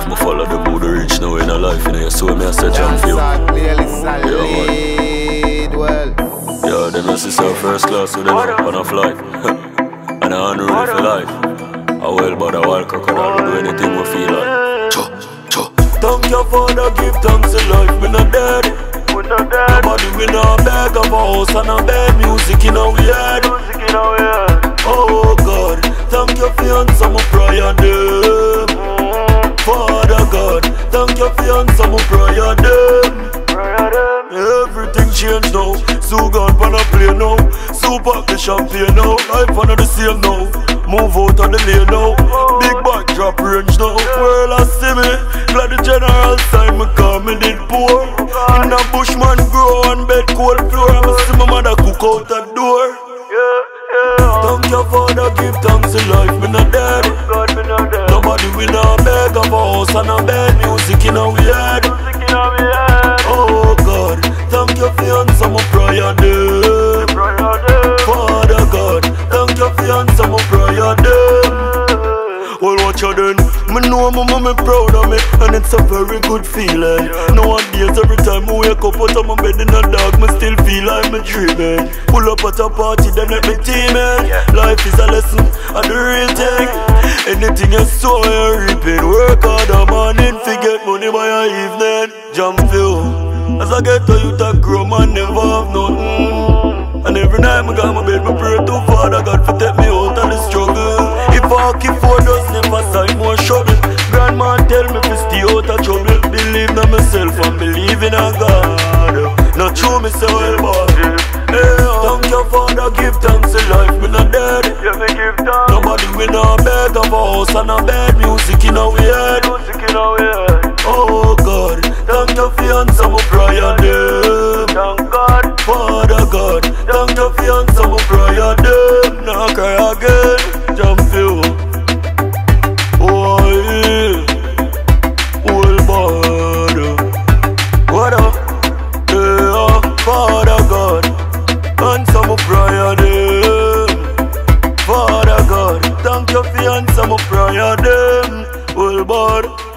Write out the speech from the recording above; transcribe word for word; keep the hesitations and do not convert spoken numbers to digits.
if I follow the mood rich now in a life, you know, so me I say jump for you. Yeah, well. Yeah, then I see our first class with them on a flight. And I'm unruly for life. I will but I will crocodile, do anything we feel like. Cho, cho. Thank you for the give thanks in life, me not dead. Nobody we not beg of a house and a bed, music in our head. Oh God, thank you for answer my prayer them. Father God, thank you for answer my prayer them. Everything changed now, so gone pan a plane now. Soup up the champagne now, life under the same now. Move out of the lane now, big back drop range now. World I see me, glad the general sign me come me did poor. In a bushman grow on bed cold floor, I see my mother cook out the door. Thank you for the give thanks in life, me not dead. Nobody we not beg of a house and a bed, music in our head. Oh God, thank you for answer my prayer them. Father God, thank you for answer my prayer them. Well, watch you then. Me know my mommy proud of me, and it's a very good feeling. Nowadays, every time I wake up out of my bed in a dark, me still feel like me dreaming. Pull up at a party, then let me teaming. Life is a lesson, and the real thing. Anything you sow, you reaping. Work hard a morning, forget money by a evening. Jump you. As I get to you, that grow man never have nothing. And every night I got my bed, me pray to Father God for take me out of the struggle. If I keep four does never sign more trouble. Grandma tell me to stay out of trouble. Believe in myself and believe in a God. Not true me say well boy. Hey, thank you for the give thanks in life, me not dead. Yeah, me give thanks. Nobody we not beg of a house and a bed, music in our head. Music in our head. Oh God, thank you for answer my prayer them. Thank God. Father God, thank you for answer my prayer them. Now cry again, jump you. Oh yeah, well bad. What up? Yeah, Father God, answer my prayer them. Father God, thank you for answer my prayer them. Well bad.